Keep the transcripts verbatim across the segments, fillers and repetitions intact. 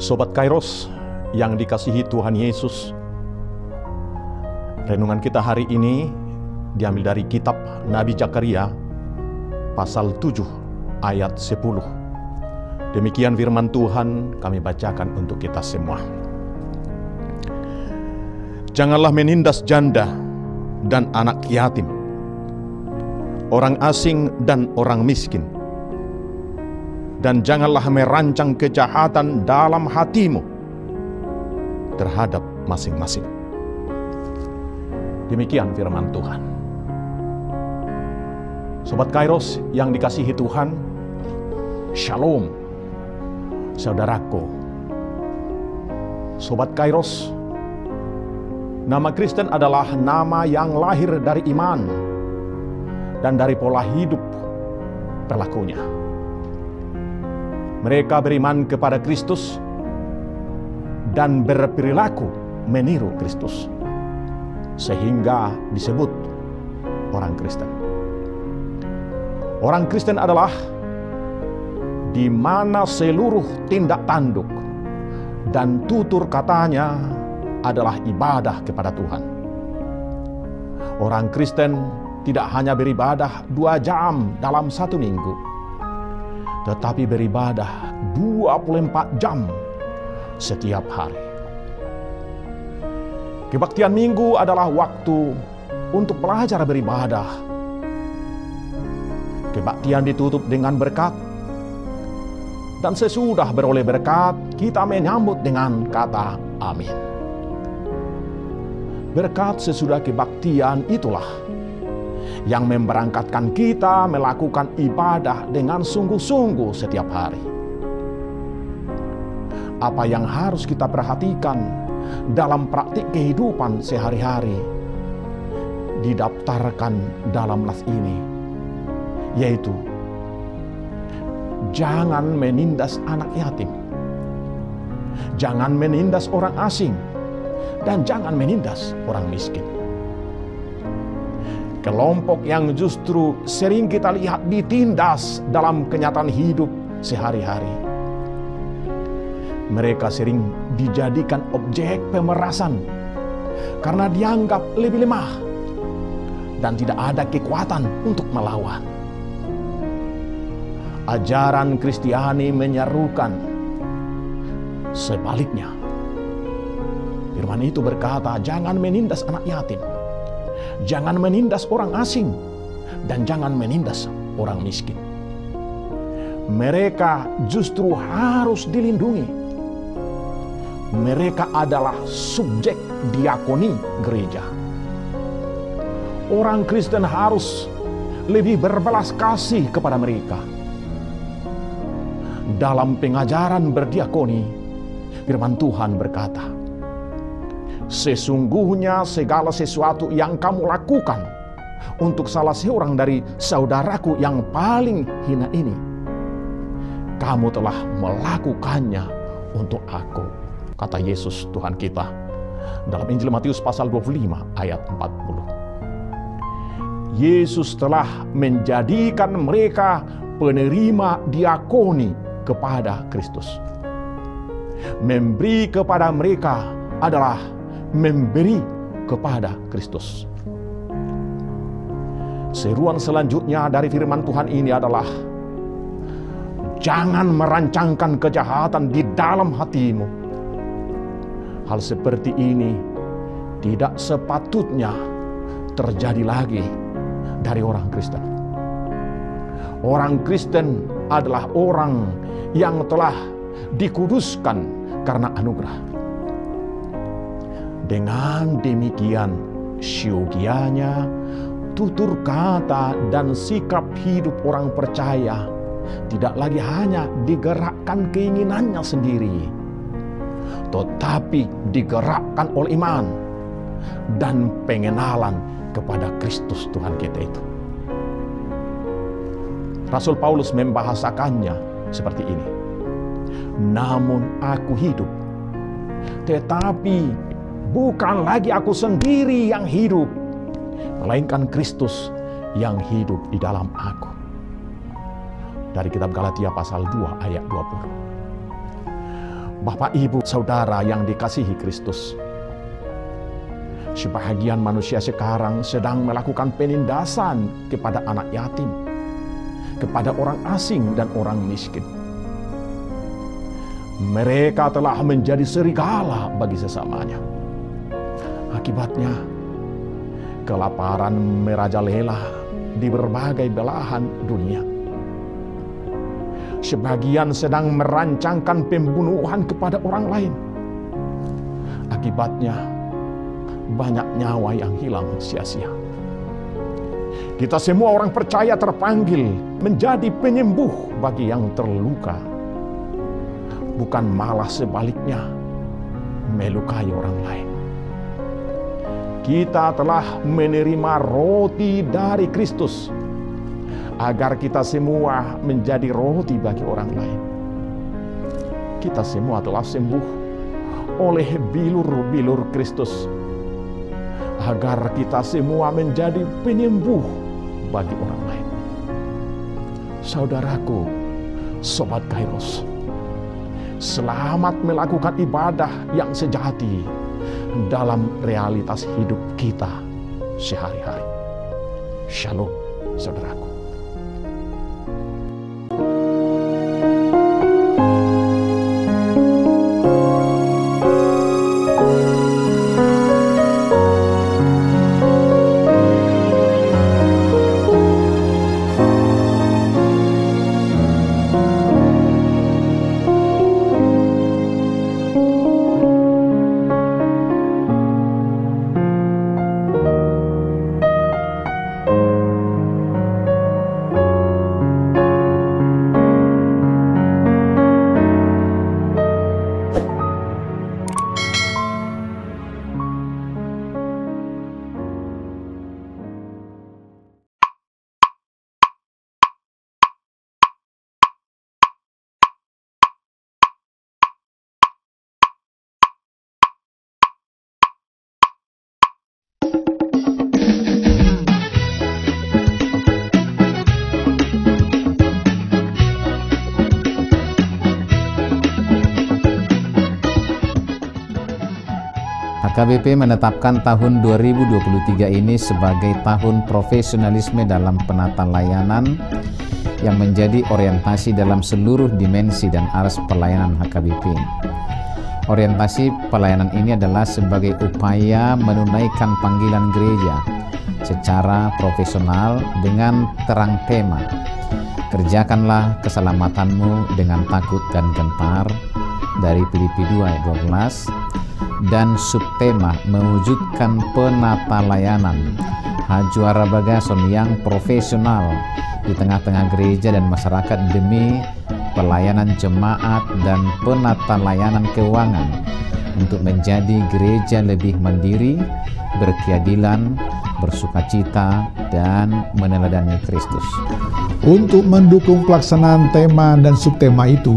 Sobat Kairos yang dikasihi Tuhan Yesus, renungan kita hari ini diambil dari kitab Nabi Zakaria pasal tujuh ayat sepuluh. Demikian firman Tuhan kami bacakan untuk kita semua. Janganlah menindas janda dan anak yatim, orang asing dan orang miskin, dan janganlah merancang kejahatan dalam hatimu terhadap masing-masing. Demikian firman Tuhan. Sobat Kairos yang dikasihi Tuhan, Shalom, saudaraku. Sobat Kairos, nama Kristen adalah nama yang lahir dari iman dan dari pola hidup perilakunya. Mereka beriman kepada Kristus dan berperilaku meniru Kristus, sehingga disebut orang Kristen. Orang Kristen adalah di mana seluruh tindak tanduk dan tutur katanya adalah ibadah kepada Tuhan. Orang Kristen tidak hanya beribadah dua jam dalam satu minggu, tetapi beribadah dua puluh empat jam setiap hari. Kebaktian minggu adalah waktu untuk belajar beribadah. Kebaktian ditutup dengan berkat, dan sesudah beroleh berkat, kita menyambut dengan kata amin. Berkat sesudah kebaktian itulah yang memberangkatkan kita melakukan ibadah dengan sungguh-sungguh setiap hari. Apa yang harus kita perhatikan dalam praktik kehidupan sehari-hari didaftarkan dalam nas ini, yaitu jangan menindas anak yatim, jangan menindas orang asing, dan jangan menindas orang miskin. Kelompok yang justru sering kita lihat ditindas dalam kenyataan hidup sehari-hari. Mereka sering dijadikan objek pemerasan karena dianggap lebih lemah dan tidak ada kekuatan untuk melawan. Ajaran Kristiani menyerukan sebaliknya. Firman itu berkata, jangan menindas anak yatim, jangan menindas orang asing, dan jangan menindas orang miskin. Mereka justru harus dilindungi. Mereka adalah subjek diakoni gereja. Orang Kristen harus lebih berbelas kasih kepada mereka. Dalam pengajaran berdiakoni, firman Tuhan berkata, sesungguhnya segala sesuatu yang kamu lakukan untuk salah seorang dari saudaraku yang paling hina ini, kamu telah melakukannya untuk aku, kata Yesus Tuhan kita dalam Injil Matius pasal dua puluh lima ayat empat puluh. Yesus telah menjadikan mereka penerima diakoni kepada Kristus. Memberi kepada mereka adalah memberi kepada Kristus. Seruan selanjutnya dari firman Tuhan ini adalah jangan merancangkan kejahatan di dalam hatimu. Hal seperti ini tidak sepatutnya terjadi lagi dari orang Kristen. Orang Kristen adalah orang yang telah dikuduskan karena anugerah. Dengan demikian, syogianya tutur kata dan sikap hidup orang percaya tidak lagi hanya digerakkan keinginannya sendiri, tetapi digerakkan oleh iman dan pengenalan kepada Kristus Tuhan kita itu. Rasul Paulus membahasakannya seperti ini. Namun aku hidup, tetapi bukan lagi aku sendiri yang hidup, melainkan Kristus yang hidup di dalam aku. Dari kitab Galatia pasal dua ayat dua puluh. Bapak, Ibu, Saudara yang dikasihi Kristus, sebahagian manusia sekarang sedang melakukan penindasan kepada anak yatim, kepada orang asing dan orang miskin. Mereka telah menjadi serigala bagi sesamanya. Akibatnya, kelaparan merajalela di berbagai belahan dunia. Sebagian sedang merancangkan pembunuhan kepada orang lain. Akibatnya, banyak nyawa yang hilang sia-sia. Kita semua orang percaya terpanggil menjadi penyembuh bagi yang terluka, bukan malah sebaliknya melukai orang lain. Kita telah menerima roti dari Kristus agar kita semua menjadi roti bagi orang lain. Kita semua telah sembuh oleh bilur-bilur Kristus agar kita semua menjadi penyembuh bagi orang lain. Saudaraku, Sobat Kairos, selamat melakukan ibadah yang sejati dalam realitas hidup kita sehari-hari. Shalom, saudaraku. H K B P menetapkan tahun dua ribu dua puluh tiga ini sebagai tahun profesionalisme dalam penata layanan yang menjadi orientasi dalam seluruh dimensi dan aras pelayanan H K B P. Orientasi pelayanan ini adalah sebagai upaya menunaikan panggilan gereja secara profesional dengan terang tema, kerjakanlah keselamatanmu dengan takut dan gentar, dari Filipi dua ayat dua belas, dan subtema mewujudkan penata layanan Hajuara Bagason yang profesional di tengah-tengah gereja dan masyarakat demi pelayanan jemaat dan penata layanan keuangan untuk menjadi gereja lebih mandiri, berkeadilan, bersukacita, dan meneladani Kristus. Untuk mendukung pelaksanaan tema dan subtema itu,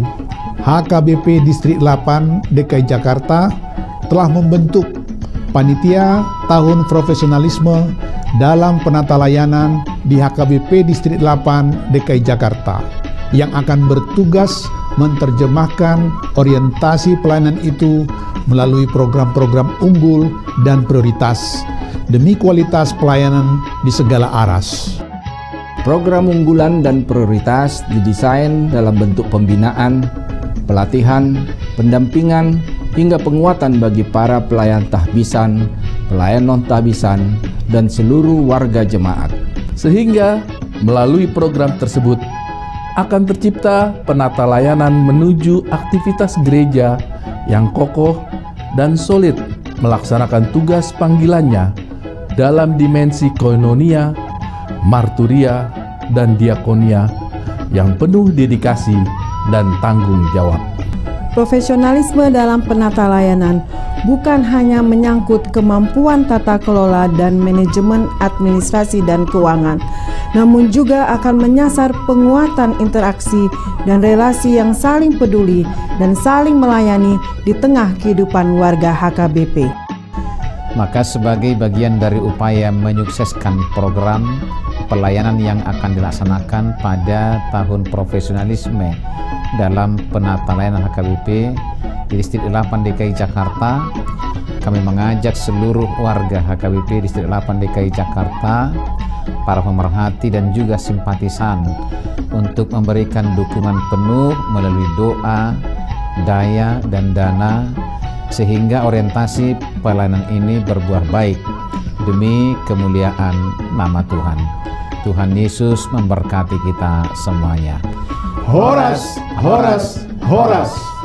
H K B P Distrik delapan D K I Jakarta telah membentuk Panitia Tahun Profesionalisme dalam Penata Layanan di H K B P Distrik delapan D K I Jakarta yang akan bertugas menerjemahkan orientasi pelayanan itu melalui program-program unggul dan prioritas demi kualitas pelayanan di segala aras. Program unggulan dan prioritas didesain dalam bentuk pembinaan, pelatihan, pendampingan, hingga penguatan bagi para pelayan tahbisan, pelayan non-tahbisan, dan seluruh warga jemaat. Sehingga melalui program tersebut akan tercipta penata layanan menuju aktivitas gereja yang kokoh dan solid melaksanakan tugas panggilannya dalam dimensi koinonia, marturia, dan diakonia yang penuh dedikasi dan tanggung jawab. Profesionalisme dalam penata layanan bukan hanya menyangkut kemampuan tata kelola dan manajemen administrasi dan keuangan, namun juga akan menyasar penguatan interaksi dan relasi yang saling peduli dan saling melayani di tengah kehidupan warga H K B P. Maka sebagai bagian dari upaya menyukseskan program pelayanan yang akan dilaksanakan pada tahun profesionalisme dalam penata layanan H K B P di Distrik delapan D K I Jakarta, kami mengajak seluruh warga H K B P Distrik delapan D K I Jakarta, para pemerhati dan juga simpatisan untuk memberikan dukungan penuh melalui doa, daya, dan dana sehingga orientasi pelayanan ini berbuah baik demi kemuliaan nama Tuhan. Tuhan Yesus memberkati kita semuanya. Horas, horas, horas.